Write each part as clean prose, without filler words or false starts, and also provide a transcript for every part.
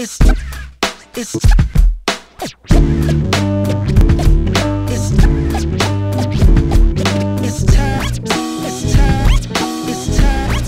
It's it's it's it's time. It's time. It's time.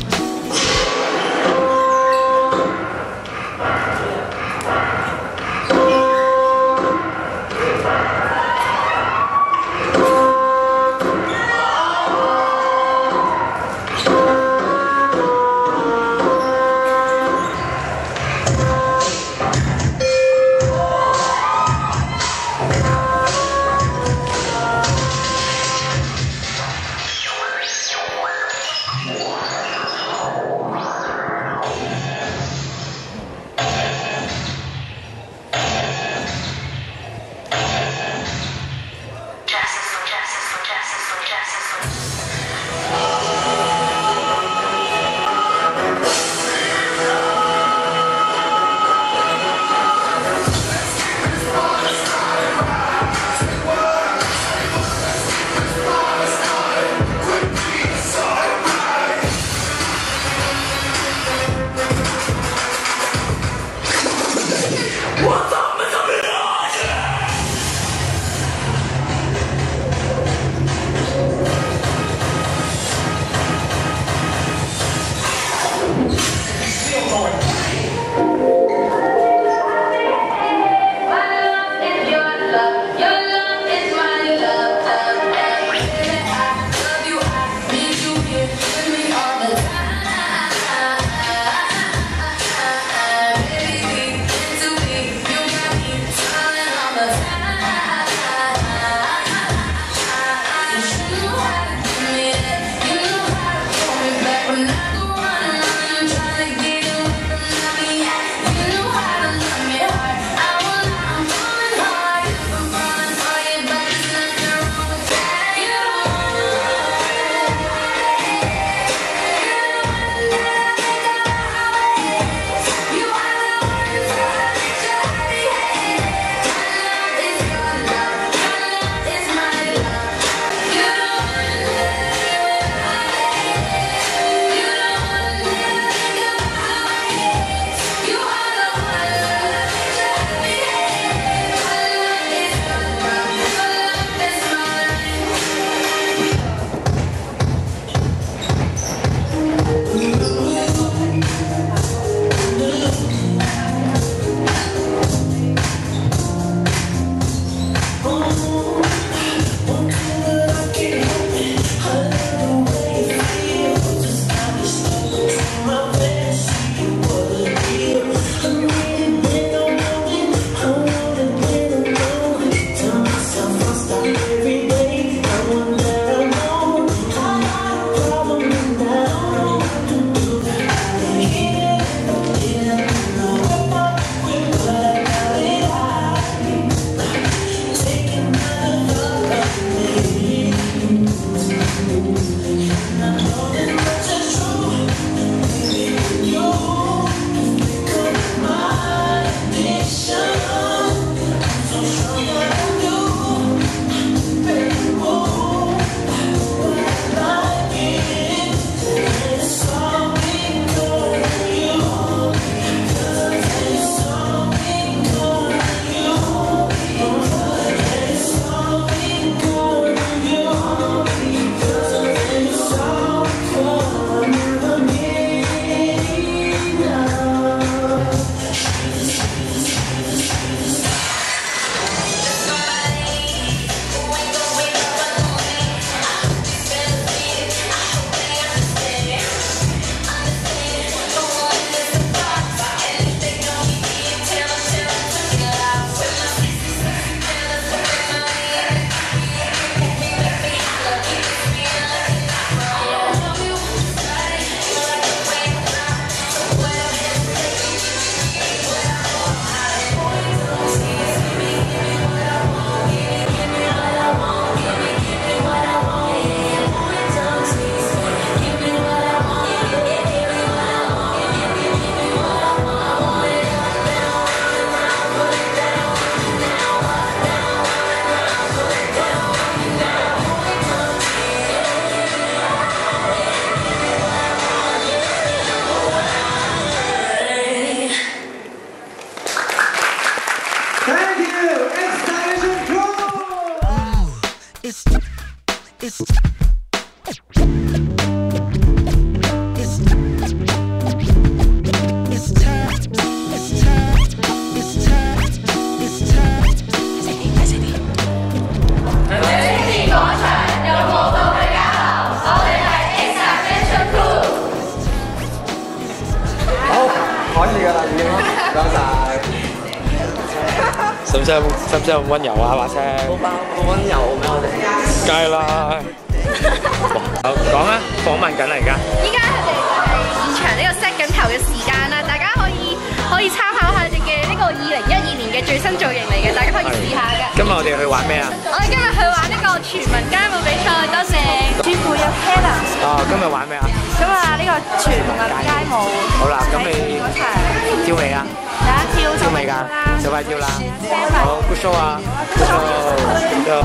可以㗎啦，已經。唔該晒。使唔使咁温柔啊把聲？好温柔咩我哋？梗係啦。講啊，訪問緊嚟㗎。 依家佢哋現場呢個 set 緊頭嘅時間啦，大家可以參考下你嘅呢個2012年嘅最新造型嚟嘅，大家可以試下嘅。 今日我哋去玩咩啊？ 我哋今日去玩呢個全民街舞比賽，多謝師傅有 Hannah。 哦，今日玩咩啊？ 咁啊，呢個全民街舞。 好啦，咁你跳未啊？跳未㗎？就快跳啦！好 ，good show 啊 ，good show。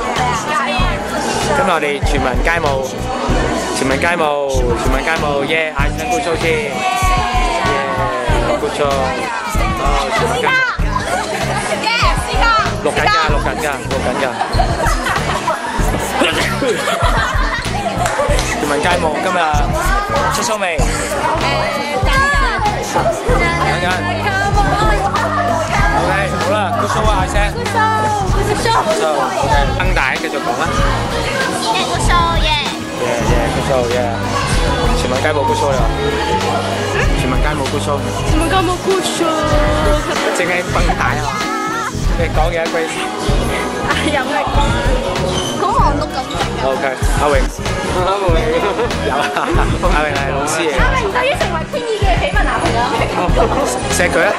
今日我哋全民街舞，耶！嗌聲 good show 先，耶 ，good show。哦，全民街舞。錄緊㗎。全民街舞今日出 show 未？等緊。OK， 好啦 ，good show 啊，嗌聲。good show。更大，繼續講啦。 good show，耶。 good show，耶。全民街舞 good show 啦。全民街舞 good show。 good show。 淨係更大啊！你講嘅一句。 有力。好忙碌咁。 OK， 阿榮。有啊，阿榮係老師嚟。 阿榮對於成為天意嘅緋聞男朋友。 錫佢啊！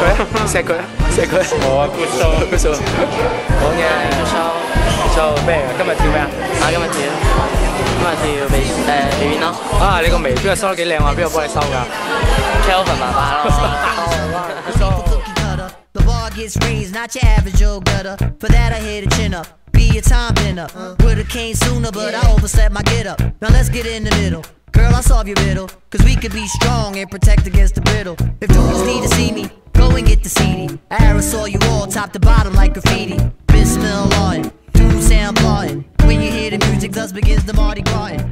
我啊 good show。講嘢 good show 咩？今日跳咩啊？ 今日跳鼻邊咯。 啊！你個眉邊個收得幾靚啊？邊個幫你收㗎 ？Kelvin 爸爸咯。 The bar gets raised, not your average old gutter. For that I hit a chin up. Be a time pinner. Would've came sooner, but I overslept my get up. Now let's get in the middle. Girl, I'll solve your riddle. Cause we could be strong and protect against the brittle. If dudes need to see me, go and get the CD. I aerosol you all top to bottom like graffiti. Bismillah, dudes sound blotting. When you hear the music, thus begins the Mardi Gras.